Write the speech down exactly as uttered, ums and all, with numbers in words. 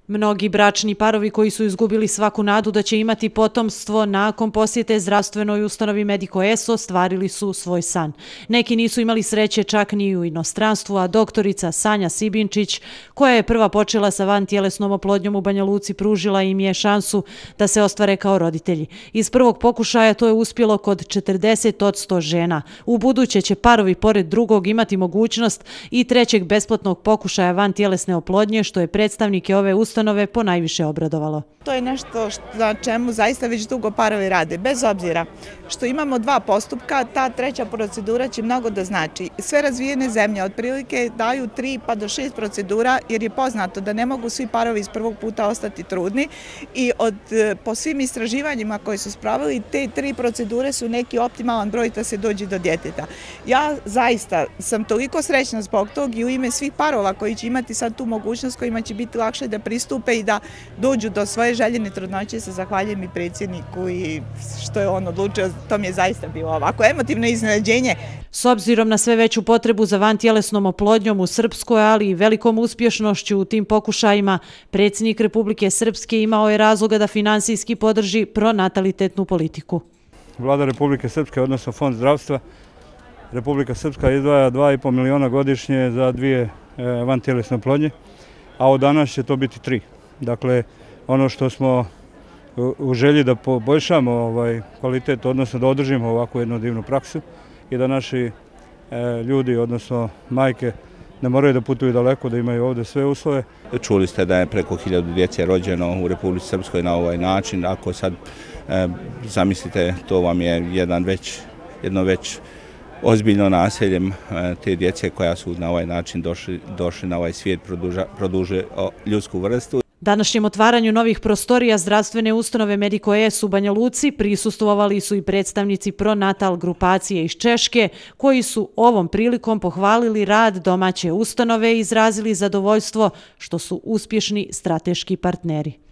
Mnogi bračni parovi koji su izgubili svaku nadu da će imati potomstvo nakon posjete zdravstvenoj ustanovi Medico S ostvarili su svoj san. Neki nisu imali sreće čak ni u inostranstvu, a doktorica Sanja Sibinčić, koja je prva počela sa vantjelesnom oplodnjom u Banja Luci, pružila im je šansu da se ostvare kao roditelji. Iz prvog pokušaja to je uspjelo kod četrdeset posto žena. U buduće će parovi pored drugog imati mogućnost i trećeg besplatnog pokušaja vantjelesne oplodnje, što je predstavnike ove ustanove po najviše obradovalo. To je nešto na čemu zaista već dugo parovi rade. Bez obzira što imamo dva postupka, ta treća procedura će mnogo da znači. Sve razvijene zemlje otprilike daju tri pa do šest procedura, jer je poznato da ne mogu svi parovi iz prvog puta ostati trudni i od, po svim istraživanjima koji su spravili, te tri procedure su neki optimalan broj da se dođe do djeteta. Ja zaista sam toliko srećna zbog tog i u ime svih parova koji će imati sad tu mogućnost, kojima će biti lakše da pristupe i da dođu do svoje željene trudnoće, se zahvaljujem i predsjedniku i što je on odlučio, to mi je zaista bilo ovako emotivno iznenađenje. S obzirom na sve veću potrebu za vantjelesnom oplodnjom u Srpskoj, ali i velikom uspješnošću u tim pokušajima, predsjednik Republike Srpske imao je razloga da finansijski podrži pronatalitetnu politiku. Vlada Republike Srpske, odnosno Fond zdravstva, Republika Srpska izdvaja dva i po miliona godišnje za dvije vantjelesne oplodnje, a od danas će to biti tri. Dakle, ono što smo u želji da poboljšamo ovaj kvalitet, odnosno da održimo ovakvu jednu divnu praksu i da naši ljudi, odnosno majke, ne moraju da putuju daleko, da imaju ovdje sve uslove. Čuli ste da je preko hiljadu djece rođeno u Republici Srpskoj na ovaj način. Ako sad e, zamislite, to vam je jedan već, jedno već ozbiljno naseljem e, te djece koja su na ovaj način došli, došli na ovaj svijet, produža, produže ljudsku vrstu. Današnjem otvaranju novih prostorija zdravstvene ustanove Medico S u Banja Luci prisustvovali su i predstavnici pronatal grupacije iz Češke, koji su ovom prilikom pohvalili rad domaće ustanove i izrazili zadovoljstvo što su uspješni strateški partneri.